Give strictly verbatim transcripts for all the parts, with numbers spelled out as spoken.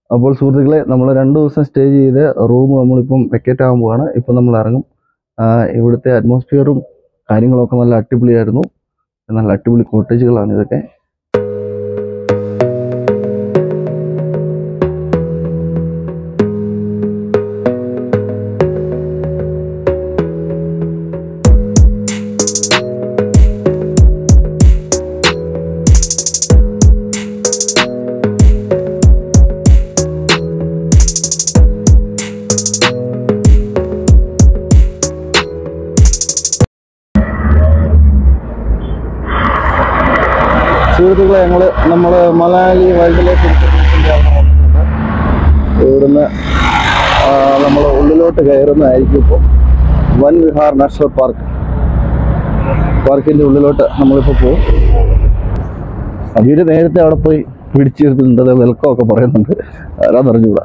അപ്പോൾ സുഹൃത്തുക്കളെ, നമ്മൾ രണ്ട് ദിവസം സ്റ്റേ ചെയ്ത് റൂം നമ്മളിപ്പം വെക്കേറ്റ് ആകാൻ പോവാണ്. ഇപ്പം നമ്മൾ ഇറങ്ങും. ഇവിടുത്തെ അറ്റ്മോസ്ഫിയറും കാര്യങ്ങളൊക്കെ നല്ല അടിപൊളിയായിരുന്നു. നല്ല അടിപൊളി കോട്ടേജുകളാണ് ഇതൊക്കെ. സുഹൃത്തുക്കളെ, ഞങ്ങൾ നമ്മൾ മലാലി വൈൽഡ് ലൈഫ് ഇവിടുന്ന് നമ്മൾ ഉള്ളിലോട്ട് കയറുന്നതായിരിക്കും. ഇപ്പോൾ വൻ വിഹാർ നാഷണൽ പാർക്ക് പാർക്കിൻ്റെ ഉള്ളിലോട്ട് നമ്മളിപ്പോൾ പോകും. അവർ നേരത്തെ അവിടെ പോയി പിടിച്ചിരുന്നുണ്ട്, അത് വെൽക്കം ഒക്കെ പറയുന്നുണ്ട്. ആരാന്ന് അറിഞ്ഞൂടാ.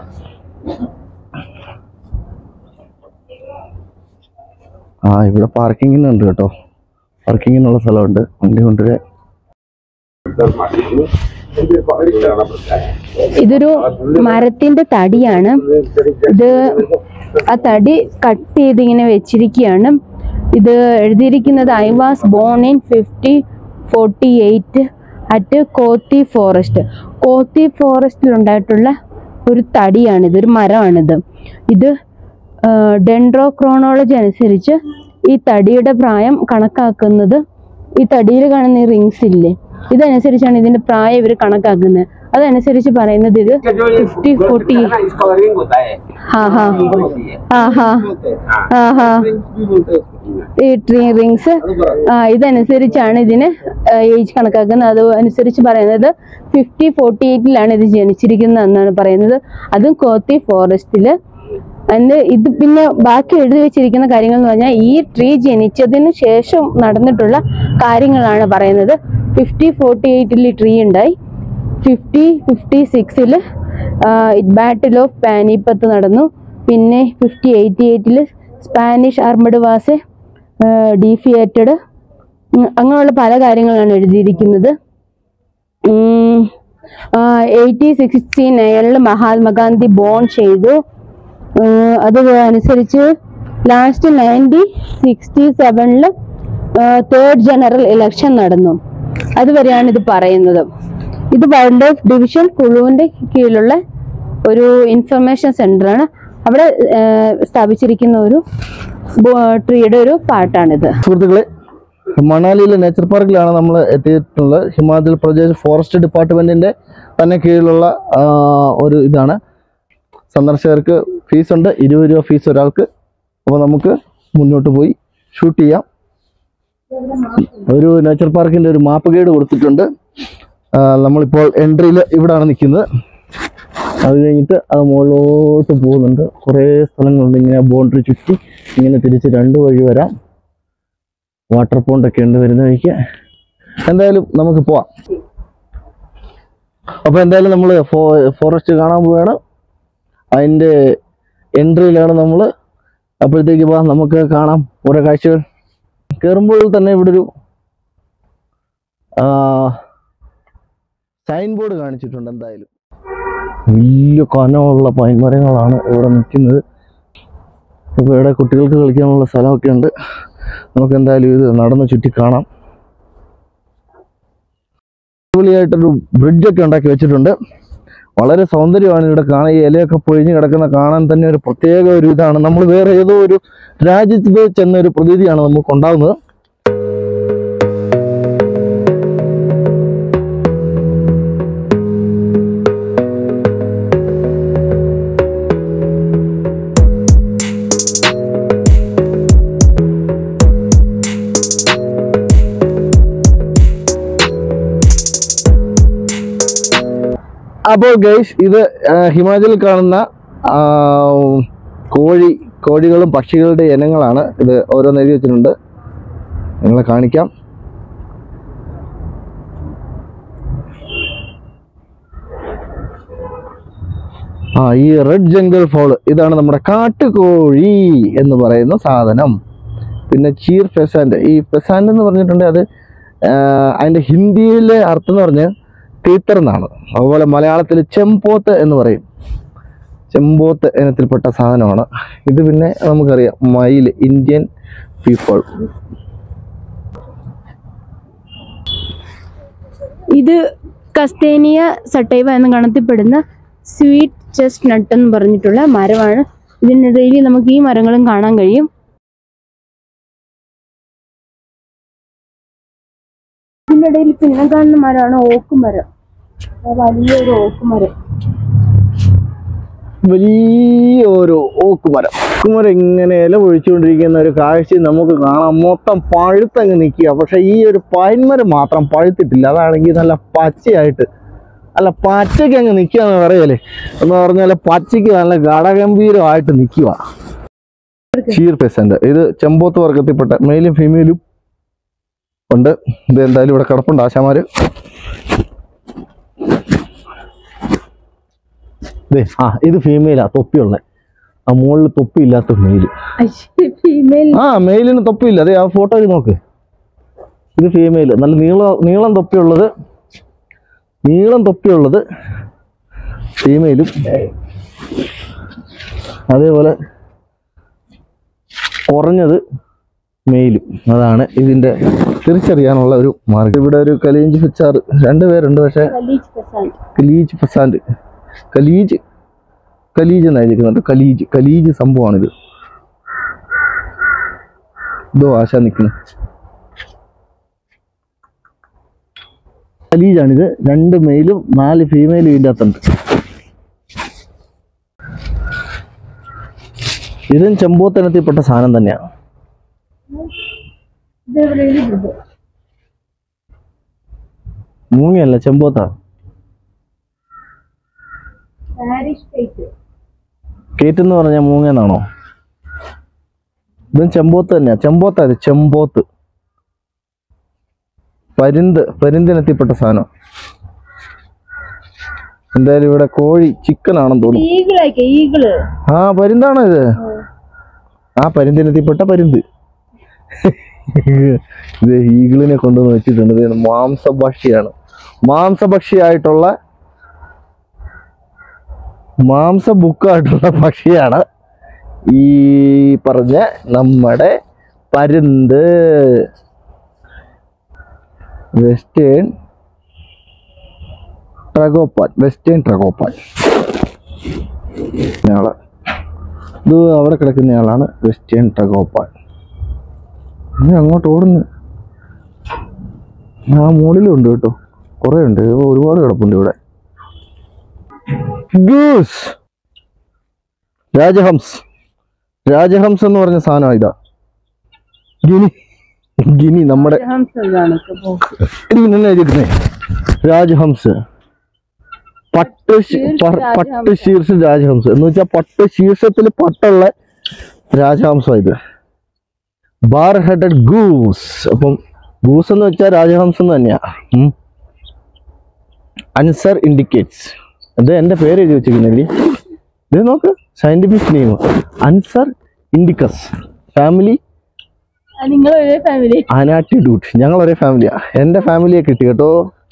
ആ ഇവിടെ പാർക്കിങ്ങിനുണ്ട് കേട്ടോ, പാർക്കിങ്ങിനുള്ള സ്ഥലമുണ്ട്. വണ്ടി കൊണ്ടുവരാൻ ഇതൊരു മരത്തിന്റെ തടിയാണ്. ഇത് ആ തടി കട്ട് ചെയ്ത് ഇങ്ങനെ വെച്ചിരിക്കുകയാണ്. ഇത് എഴുതിയിരിക്കുന്നത് I was born in fifty forty eight at Kothi forest. Kothi ഫോറസ്റ്റിൽ ഉണ്ടായിട്ടുള്ള ഒരു തടിയാണിത്, ഒരു മരമാണിത്. ഇത് ഡെൻഡ്രോക്രോണോളജി അനുസരിച്ച് ഈ തടിയുടെ പ്രായം കണക്കാക്കുന്നത് ഈ തടിയിൽ കാണുന്ന ഈ റിങ്സ് ഇല്ലേ, ഇതനുസരിച്ചാണ് ഇതിന്റെ പ്രായം ഇവർ കണക്കാക്കുന്നത്. അതനുസരിച്ച് പറയുന്നത് ഇത് ഫിഫ്റ്റി ഫോർട്ടി ഹാ ഹാ ഹാ ഹാ ഹാ ഹാ ഈ ട്രീ റിങ്സ് ഇതനുസരിച്ചാണ് ഇതിന് ഏജ് കണക്കാക്കുന്നത്. അത് അനുസരിച്ച് പറയുന്നത് ഫിഫ്റ്റി ഫോർട്ടി എയ്റ്റിലാണ് ഇത് ജനിച്ചിരിക്കുന്നത് എന്നാണ് പറയുന്നത്. അതും കോത്തി ഫോറസ്റ്റില്. അതിന് ഇത് പിന്നെ ബാക്കി എഴുതി വെച്ചിരിക്കുന്ന കാര്യങ്ങൾ എന്ന് പറഞ്ഞാൽ ഈ ട്രീ ജനിച്ചതിന് ശേഷം നടന്നിട്ടുള്ള കാര്യങ്ങളാണ് പറയുന്നത്. ഫിഫ്റ്റി ഫോർട്ടി എയ്റ്റിൽ ട്രീ ഉണ്ടായി. ഫിഫ്റ്റി ഫിഫ്റ്റി സിക്സിൽ ബാറ്റിൽ ഓഫ് പാനിപ്പത്ത് നടന്നു. പിന്നെ ഫിഫ്റ്റി എയ്റ്റി എയ്റ്റിൽ സ്പാനിഷ് ആർമഡ് വാസ് ഡിഫിയേറ്റഡ്. അങ്ങനെയുള്ള പല കാര്യങ്ങളാണ് എഴുതിയിരിക്കുന്നത്. എയ്റ്റി സിക്സ്റ്റി നയനിൽ മഹാത്മാഗാന്ധി ബോൺ ചെയ്തു. അത് അനുസരിച്ച് ലാസ്റ്റ് നയൻറ്റീൻ സിക്സ്റ്റി സെവനില് തേർഡ് ജനറൽ ഇലക്ഷൻ നടന്നു. അതുവരെയാണ് ഇത് പറയുന്നത്. ഇത് വൈൽഡ് ലൈഫ് ഡിവിഷൻ കുളുവിന്റെ കീഴിലുള്ള ഒരു ഇൻഫർമേഷൻ സെന്ററാണ്. അവിടെ സ്ഥാപിച്ചിരിക്കുന്ന ഒരു ട്രീയുടെ ഒരു പാർട്ടാണിത്. സുഹൃത്തുക്കളെ, മണാലിയിലെ നേച്ചർ പാർക്കിലാണ് നമ്മൾ എത്തിയിട്ടുള്ളത്. ഹിമാചൽ പ്രദേശ് ഫോറസ്റ്റ് ഡിപ്പാർട്ട്മെന്റിന്റെ തന്നെ കീഴിലുള്ള ഒരു ഇതാണ്. സന്ദർശകർക്ക് ഫീസ് ഉണ്ട്, ഇരുപത് രൂപ ഫീസ് ഒരാൾക്ക്. അപ്പോൾ നമുക്ക് മുന്നോട്ട് പോയി ഷൂട്ട് ചെയ്യാം. ഒരു നേച്ചർ പാർക്കിൻ്റെ ഒരു മാപ്പ് ഗൈഡ് കൊടുത്തിട്ടുണ്ട്. നമ്മളിപ്പോൾ എൻട്രിയിൽ ഇവിടെയാണ് നിൽക്കുന്നത്. അത് കഴിഞ്ഞിട്ട് അത് മുകളിലോട്ട് പോകുന്നുണ്ട്. കുറേ സ്ഥലങ്ങളുണ്ട്. ഇങ്ങനെ ബൗണ്ടറി ചുറ്റി ഇങ്ങനെ തിരിച്ച് രണ്ട് വഴി വരാം. വാട്ടർ പോണ്ടൊക്കെ ഉണ്ട് വരുന്ന വഴിക്ക്. എന്തായാലും നമുക്ക് പോവാം. അപ്പോൾ എന്തായാലും നമ്മൾ ഫോ ഫോറസ്റ്റ് കാണാൻ പോവുകയാണ്. അതിൻ്റെ എൻട്രിയിലാണ് നമ്മൾ. അപ്പോഴത്തേക്ക് പോവാം, നമുക്ക് കാണാം ഓരോ കാഴ്ചകൾ. കയറുമ്പോൾ തന്നെ ഇവിടെ ഒരു സൈൻ ബോർഡ് കാണിച്ചിട്ടുണ്ട്. എന്തായാലും വലിയ കനമുള്ള പൈൻമരങ്ങളാണ് ഇവിടെ നിൽക്കുന്നത്. ഇപ്പോൾ ഇവിടെ കുട്ടികൾക്ക് കളിക്കാനുള്ള സ്ഥലമൊക്കെ ഉണ്ട്. നമുക്ക് എന്തായാലും ഇത് നടന്ന് ചുറ്റി കാണാം. അടിപൊളിയായിട്ടൊരു ബ്രിഡ്ജൊക്കെ ഉണ്ടാക്കി വെച്ചിട്ടുണ്ട്. വളരെ സൗന്ദര്യമാണ് ഇവിടെ കാണാൻ. ഈ ഇലയൊക്കെ പൊഴിഞ്ഞ് കിടക്കുന്ന കാണാൻ തന്നെ ഒരു പ്രത്യേക ഒരു ഇതാണ്. നമ്മൾ വേറെ ഏതോ ഒരു രാജ്യത്ത് ചെന്ന ഒരു പ്രതീതിയാണ് നമുക്ക് ഉണ്ടാകുന്നത്. അപ്പോൾ ഗൈസ്, ഇത് ഹിമാചലിൽ കാണുന്ന കോഴി കോഴികളും പക്ഷികളുടെ ഇനങ്ങളാണ്. ഇത് ഓരോന്ന് എഴുതി വെച്ചിട്ടുണ്ട്, നിങ്ങളെ കാണിക്കാം. ആ ഈ റെഡ് ജംഗിൾ ഫോൾ ഇതാണ് നമ്മുടെ കാട്ടുകോഴി എന്ന് പറയുന്ന സാധനം. പിന്നെ ചീർ ഫെസാൻഡ്. ഈ ഫെസാൻഡ് എന്ന് പറഞ്ഞിട്ടുണ്ടെങ്കിൽ അത് അതിൻ്റെ ഹിന്ദിയിലെ അർത്ഥം എന്ന് പറഞ്ഞാൽ തീത്തർ എന്നാണ്. അതുപോലെ മലയാളത്തിൽ ചെമ്പോത്ത് എന്ന് പറയും. ചെമ്പോത്ത് ഇനത്തിൽപ്പെട്ട സാധനമാണ് ഇത്. പിന്നെ നമുക്കറിയാം മയിൽ, ഇന്ത്യൻ പീപ്പിൾ. ഇത് കസ്തേനിയ സട്ടൈവ എന്ന ഗണത്തിൽപ്പെടുന്ന സ്വീറ്റ് ചെസ്റ്റ് നട്ട് എന്ന് പറഞ്ഞിട്ടുള്ള മരമാണ്. ഇതിനിടയിൽ നമുക്ക് ഈ മരങ്ങളും കാണാൻ കഴിയും. ഇതിനിടയിൽ പിന്നെ കാണുന്ന മരമാണ് ഓക്ക് മരം. വലിയൊരു ഓക്ക് മരം, വലിയൊരു ഓക്കുമരം. ഓക്കുമരം ഇങ്ങനെ ഇല പൊഴിച്ചുകൊണ്ടിരിക്കുന്ന ഒരു കാഴ്ച നമുക്ക് കാണാം. മൊത്തം പഴുത്തങ്ങ് നിൽക്കുക. പക്ഷെ ഈ ഒരു പൈൻമരം മാത്രം പഴുത്തിട്ടില്ല. അതാണെങ്കിൽ നല്ല പച്ചയായിട്ട്, അല്ല പച്ചയ്ക്ക് അങ്ങ് നിൽക്കുക എന്ന് പറയല്ലേ. എന്ന് പറഞ്ഞാൽ പച്ചയ്ക്ക് നല്ല ഘടഗംഭീരമായിട്ട് നിൽക്കുക. ഷീർ പെസന്റ് ഇത് ചെമ്പോത്ത് വർഗത്തിൽപ്പെട്ട മെയിലും ഫീമെയിലും ഉണ്ട്. ഇത് എന്തായാലും ഇവിടെ കിടപ്പുണ്ട് ആശാമാര്. ആ ഇത് ഫീമെയിലാ, തൊപ്പിയുള്ള. ആ മുകളിൽ തൊപ്പി ഇല്ലാത്ത മെയില്. ആ മെയിലിന് തൊപ്പിയില്ല. അതെ ആ ഫോട്ടോയിൽ നോക്ക്. ഇത് ഫീമെയില്, നല്ല നീളം നീളം തൊപ്പിയുള്ളത് നീളം തൊപ്പിയുള്ളത് ഫീമെയിലും, അതേപോലെ കുറഞ്ഞത് മെയിലും. അതാണ് ഇതിന്റെ തിരിച്ചറിയാനുള്ള ഒരു മാർഗം. ഇവിടെ ഒരു കലീഞ്ച് ഫിച്ചാർ രണ്ടുപേരുണ്ട്. പക്ഷെ കലീജ് ഫസാൻഡ് കലീജ് കലീജ് എന്നായിരിക്കുന്നുണ്ട്. കലീജ് കലീജ് സംഭവമാണിത്. ഇതോ ആശാ നിൽക്കുന്നു. കലീജാണിത്. രണ്ട് മെയിലും നാല് ഫീമെയിലും ഇതിൻ്റെ അകത്തുണ്ട്. ഇതും ചെമ്പോത്തിനത്തിൽപ്പെട്ട സാധനം തന്നെയാണ്. മൂങ്ങയല്ല, ചെമ്പോത്താ. കേറ്റ് എന്ന് പറഞ്ഞാൽ മൂങ്ങെന്നാണോ? ഇതും ചെമ്പോത്ത് തന്നെയാ. ചെമ്പോത്താ ഇത്, ചെമ്പോത്ത്. പരുന്ത് പരുന്തിനെത്തിപ്പെട്ട സാധനം. എന്തായാലും ഇവിടെ കോഴി ചിക്കൻ ആണെന്ന് തോന്നുന്നു. ആ പരുന്താണോ ഇത്? ആ പരുന്തിനെത്തിപ്പെട്ട പരുന്ത്. ഇത് ഈഗിളിനെ കൊണ്ടുവന്ന് വെച്ചിട്ടുണ്ട്. ഇത് മാംസഭക്ഷിയാണ്. മാംസഭക്ഷിയായിട്ടുള്ള മാംസബുക്കായിട്ടുള്ള പക്ഷിയാണ് ഈ പറഞ്ഞ നമ്മുടെ പരുന്ത്. വെസ്റ്റേൺ ട്രഗോപ്പാൻ വെസ്റ്റേൺ ട്രഗോപ്പാൻ ആള്. ഇത് അവിടെ കിടക്കുന്നയാളാണ് വെസ്റ്റേൺ ട്രഗോപ്പാൻ. ഇനി അങ്ങോട്ട് ഓടുന്നു. ആ മുകളിലുണ്ട് കേട്ടോ, കുറേ ഉണ്ട്, ഒരുപാട് കിടപ്പുണ്ട് ഇവിടെ. ഗൂസ് രാജഹംസ്. രാജഹംസ് എന്ന് പറഞ്ഞ സാധനം ഇതാ. ഗിനി ഗിനി നമ്മുടെ എഴുതിയിരുന്നേ രാജഹംസ്. പട്ട് പട്ട് ശീർഷം രാജഹംസം എന്ന് വെച്ചാൽ പട്ട് ശീർഷത്തിൽ പട്ടുള്ള രാജഹംസം ഇത്. Bar headed goose. അപ്പം ഗൂസ് എന്ന് വെച്ചാൽ രാജഹംസം തന്നെയാ. അൻസർ ഇൻഡിക്കേറ്റ്സ്. ഇത് എൻ്റെ പേര് എഴുതി വെച്ചിരിക്കുന്നില്ലേ. ഇത് നോക്ക്, സയന്റിഫിക് നെയിം അൻസർ ഇൻഡിക്കസ്. ഫാമിലി അനാറ്റിഡ്യൂട്ട്. ഞങ്ങൾ ഒരേ ഫാമിലിയാ. എൻ്റെ ഫാമിലിയെ കിട്ടി കേട്ടോ.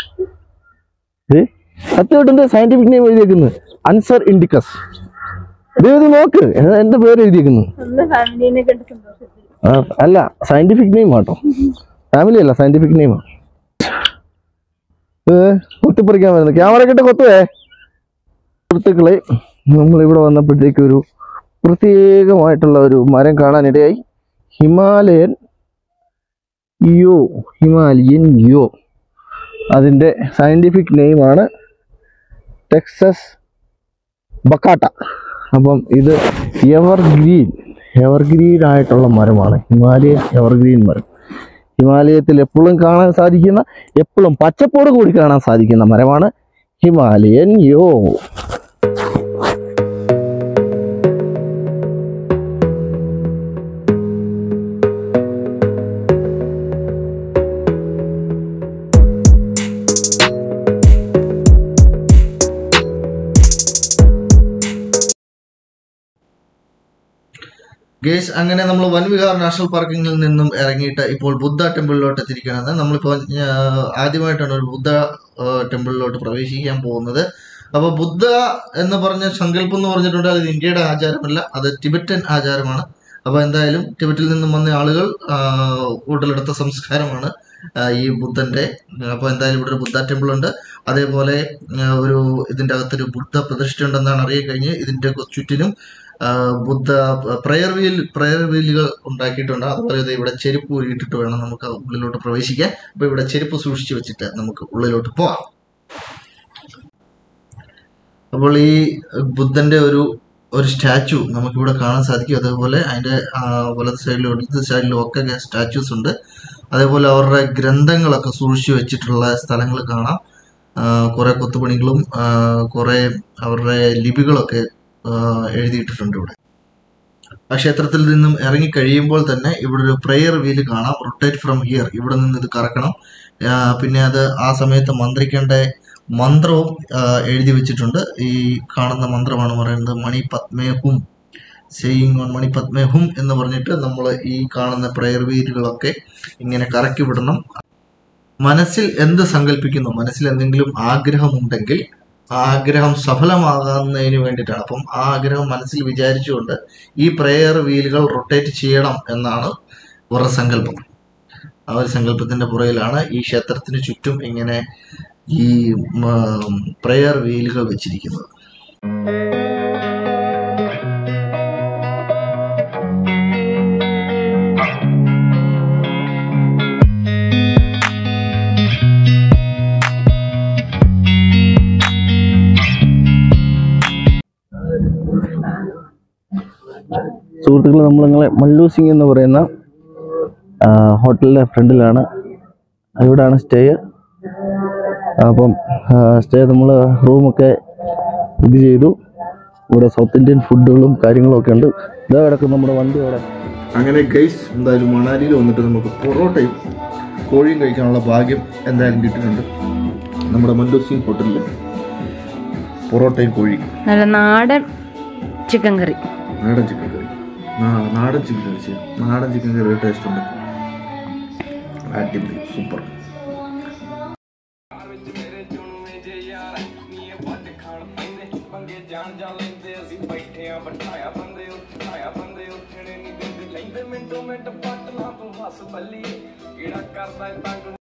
ഏ സത്യമായിട്ടുണ്ട് സയന്റിഫിക് നെയിം എഴുതിയേക്കുന്നത് അൻസർ ഇൻഡിക്കസ്. ഇത് എഴുതി നോക്ക്, എൻ്റെ പേര് എഴുതിയേക്കുന്നു. അല്ല സയന്റിഫിക് നെയിം ആട്ടോ, ഫാമിലി അല്ല, സയന്റിഫിക് നെയിമാണ്. കൊത്തിപ്പറിക്കാൻ വരുന്നത് ക്യാമറ കിட்ட കൊത്തുവേ. സുഹൃത്തുക്കളെ, നമ്മളിവിടെ വന്നപ്പോഴത്തേക്ക് ഒരു പ്രത്യേകമായിട്ടുള്ള ഒരു മരം കാണാനിടയായി. ഹിമാലയൻ യോ ഹിമാലയൻ യോ അതിൻ്റെ സയൻറ്റിഫിക് നെയിമാണ് ടെക്സസ് ബക്കാട്ട. അപ്പം ഇത് എവർഗ്രീൻ എവർഗ്രീൻ ആയിട്ടുള്ള മരമാണ്. ഹിമാലയൻ എവർഗ്രീൻ മരം. ഹിമാലയത്തിൽ എപ്പോഴും കാണാൻ സാധിക്കുന്ന, എപ്പോഴും പച്ചപ്പോട് കൂടി കാണാൻ സാധിക്കുന്ന മരമാണ് ഹിമാലയൻ യോ. ഗേസ്, അങ്ങനെ നമ്മൾ വൻവിഹാർ നാഷണൽ പാർക്കിങ്ങിൽ നിന്നും ഇറങ്ങിയിട്ട് ഇപ്പോൾ ബുദ്ധ ടെമ്പിളിലോട്ട് എത്തിയിരിക്കുകയാണ്. നമ്മളിപ്പോൾ ആദ്യമായിട്ടാണ് ഒരു ബുദ്ധ ടെമ്പിളിലോട്ട് പ്രവേശിക്കാൻ പോകുന്നത്. അപ്പോൾ ബുദ്ധ എന്ന് പറഞ്ഞ സങ്കല്പം എന്ന് പറഞ്ഞിട്ടുണ്ടെങ്കിൽ അത് ഇന്ത്യയുടെ ആചാരമല്ല, അത് ടിബറ്റൻ ആചാരമാണ്. അപ്പോൾ എന്തായാലും ടിബറ്റിൽ നിന്നും വന്ന ആളുകൾ ഉടലെടുത്ത സംസ്കാരമാണ് ഈ ബുദ്ധന്റെ. അപ്പോൾ എന്തായാലും ഇവിടെ ഒരു ബുദ്ധ ടെമ്പിൾ ഉണ്ട്. അതേപോലെ ഒരു ഇതിൻ്റെ അകത്തൊരു ബുദ്ധ പ്രതിഷ്ഠ ഉണ്ടെന്നാണ് അറിയാൻ കഴിഞ്ഞ്. ഇതിൻ്റെ ചുറ്റിനും ബുദ്ധ പ്രയർ വീൽ പ്രയർ വീലുകൾ ഉണ്ടാക്കിയിട്ടുണ്ട്. അതുപോലെ ഇത് ഇവിടെ ചെരുപ്പ് ഊരിയിട്ടിട്ട് വേണം നമുക്ക് ഉള്ളിലോട്ട് പ്രവേശിക്കാൻ. അപ്പോൾ ഇവിടെ ചെരുപ്പ് സൂക്ഷിച്ചു വെച്ചിട്ട് നമുക്ക് ഉള്ളിലോട്ട് പോവാം. അപ്പോൾ ഈ ബുദ്ധന്റെ ഒരു ഒരു സ്റ്റാച്ചു നമുക്കിവിടെ കാണാൻ സാധിക്കും. അതേപോലെ അതിൻ്റെ വലത് സൈഡിലും ഇടത് സൈഡിലും ഒക്കെ സ്റ്റാച്യൂസ് ഉണ്ട്. അതേപോലെ അവരുടെ ഗ്രന്ഥങ്ങളൊക്കെ സൂക്ഷിച്ചു വെച്ചിട്ടുള്ള സ്ഥലങ്ങൾ കാണാം. കുറേ കൊത്തുപണികളും കുറേ അവരുടെ ലിപികളൊക്കെ എഴുതിയിട്ടിട്ടുണ്ട് ഇവിടെ. ആ ക്ഷേത്രത്തിൽ നിന്നും ഇറങ്ങി കഴിയുമ്പോൾ തന്നെ ഇവിടെ ഒരു പ്രെയർ വീല് കാണാം. റൊട്ടേറ്റ് ഫ്രം ഹിയർ, ഇവിടെ നിന്ന് ഇത് കറക്കണം. പിന്നെ അത് ആ സമയത്ത് മന്ത്രിക്കേണ്ട മന്ത്രവും എഴുതി വെച്ചിട്ടുണ്ട്. ഈ കാണുന്ന മന്ത്രമാണ് പറയുന്നത് മണി പത്മേഹും, സെയിങ് ഓൺ മണി പത്മേഹും എന്ന് പറഞ്ഞിട്ട് നമ്മൾ ഈ കാണുന്ന പ്രെയർ വീലുകളൊക്കെ ഇങ്ങനെ കറക്കി വിടണം. മനസ്സിൽ എന്ത് സങ്കല്പിക്കുന്നു, മനസ്സിൽ എന്തെങ്കിലും ആഗ്രഹമുണ്ടെങ്കിൽ ആ ആഗ്രഹം സഫലമാകുന്നതിന് വേണ്ടിയിട്ടാണ്. അപ്പം ആ ആഗ്രഹം മനസ്സിൽ വിചാരിച്ചുകൊണ്ട് ഈ പ്രെയർ വീലുകൾ റൊട്ടേറ്റ് ചെയ്യണം എന്നാണ് ഇവരുടെ സങ്കല്പം. ആ ഒരു സങ്കല്പത്തിന്റെ പുറകിലാണ് ഈ ക്ഷേത്രത്തിന് ചുറ്റും ഇങ്ങനെ ഈ പ്രെയർ വീലുകൾ വെച്ചിരിക്കുന്നത്. സുഹൃത്തുക്കൾ, നമ്മൾ നിങ്ങളെ മല്ലു സിംഗ് എന്ന് പറയുന്ന ഹോട്ടലിൻ്റെ ഫ്രണ്ടിലാണ്. ഇവിടെയാണ് സ്റ്റേ. അപ്പം സ്റ്റേ നമ്മൾ റൂമൊക്കെ ഇത് ചെയ്തു. ഇവിടെ സൗത്ത് ഇന്ത്യൻ ഫുഡുകളും കാര്യങ്ങളും ഒക്കെ ഉണ്ട്. ഇതാ കിടക്കും നമ്മുടെ വണ്ടി അവിടെ. അങ്ങനെ ഗൈസ്, എന്തായാലും മണാലിയിൽ വന്നിട്ട് നമുക്ക് പൊറോട്ടയും കോഴിയും കഴിക്കാനുള്ള ഭാഗ്യം എന്തായാലും കിട്ടുന്നുണ്ട്. നമ്മുടെ മല്ലു സിംഗ് ഹോട്ടലിൽ പൊറോട്ടയും കോഴിയും, നല്ല നാടൻ ചിക്കൻ കറി നാടൻ ചിക്കൻ കറി നാടൻ ചിക്കൻ കറി നാടൻ ചിക്കൻ കറി ടേസ്റ്റ് ഉണ്ട്. അടിപൊളി, സൂപ്പർ. ਜਾਣ ਜਾ ਲੈਂਦੇ ਅਸੀਂ ਬੈਠੇ ਆ ਬਿਠਾਇਆ ਬੰਦੇ ਉਠਾਇਆ ਬੰਦੇ ਉੱਠਣੇ ਨਹੀਂ ਦਿੰਦੇ ਲੈਂਦੇ ਮਿੰਟੋ ਮਿੰਟ ਪੱਟ ਲਾ ਤੂੰ ਹੱਸ ਬੱਲੀ ਕਿਹੜਾ ਕਰਦਾ ਤੰਗ